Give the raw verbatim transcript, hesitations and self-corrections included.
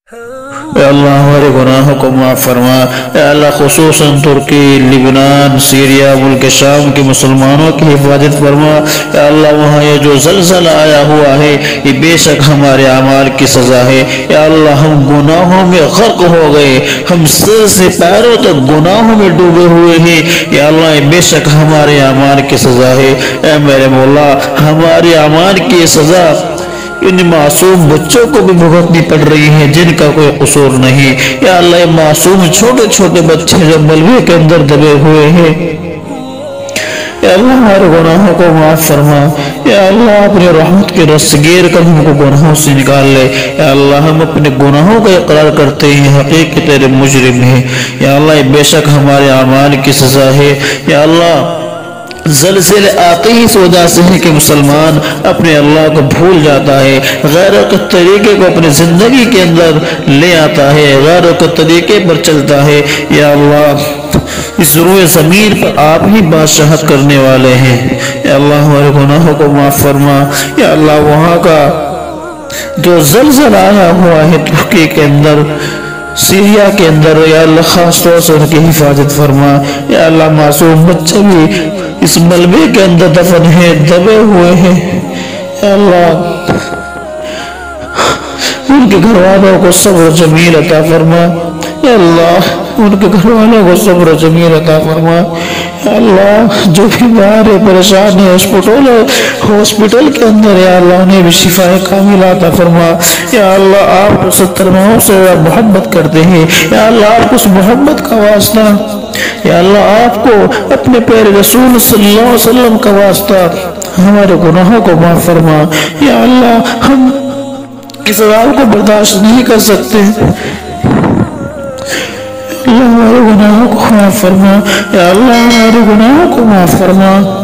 اے اللہ ہمارے گناہوں کو معاف فرما۔ اے اللہ خصوصاً ترکی، لبنان، سیریا، ملک شام کے مسلمانوں کی حفاظت فرما۔ اے اللہ وہاں یہ جو زلزلہ آیا ہوا ہے یہ بے شک ہمارے اعمال کی سزا ہے۔ اے اللہ ہم گناہوں میں غرق ہو گئے، ہم سر سے پیروں تک گناہوں میں ڈوبے ہوئے ہیں۔ یا اللہ یہ بے شک ہمارے اعمال کی سزا ہے۔ اے میرے مولا ہمارے اعمال کی سزا ان معصوم بچوں کو بھی بھگتنی پڑ رہی ہے جن کا کوئی قصور نہیں۔ یا اللہ یہ معصوم چھوٹے چھوٹے بچے جو ملبے کے اندر دبے ہوئے ہیں، یا اللہ ہمارے گناہوں کو معاف فرما۔ یا اللہ اپنی رحمت کی رسگیر کر ہم کو گناہوں سے نکال لے۔ یا اللہ ہم اپنے گناہوں کا اقرار کرتے ہیں، حقیقی تیرے مجرم ہیں۔ یا اللہ یہ بے شک ہمارے اعمال کی سزا ہے۔ یا اللہ زلزلے آتے ہی اس وجہ سے ہے کہ مسلمان اپنے اللہ کو بھول جاتا ہے، غیروں کے طریقے کو اپنی زندگی کے اندر لے آتا ہے، غیروں کے طریقے پر چلتا ہے۔ یا اللہ اس روئے زمین پر آپ ہی بادشاہت کرنے والے ہیں۔ یا اللہ ہمارے گناہوں کو معاف فرما۔ یا اللہ وہاں کا جو زلزلہ آیا ہوا ہے ترکی کے اندر، سیریا کے اندر، یا اللہ خاص طور سے ان کی حفاظت فرما۔ یا اللہ معصوم بچے بھی اس ملبے کے اندر دفن ہیں، دبے ہوئے ہیں۔ یا اللہ ان کے گھر والوں کو صبر و جمیل عطا فرما۔ یا اللہ ان کے گھر والوں کو صبر و جمیل عطا فرما۔ یا اللہ جو بھی بیمار پریشان ہے ہاسپٹل کے اندر، یا اللہ انہیں بھی شفا کاملہ عطا فرما۔ یا اللہ آپ کو ستر ماہوں سے محبت کرتے ہیں، یا اللہ آپ کو اس محبت کا واسطہ، یا اللہ آپ کو اپنے پیارے رسول صلی اللہ علیہ وسلم کا واسطہ ہمارے گناہوں کو معاف فرما۔ یا اللہ ہم اس عذاب کو برداشت نہیں کر سکتے، اللہ ہمارے گناہوں کو معاف فرما۔ یا اللہ ہمارے گناہوں کو معاف فرما۔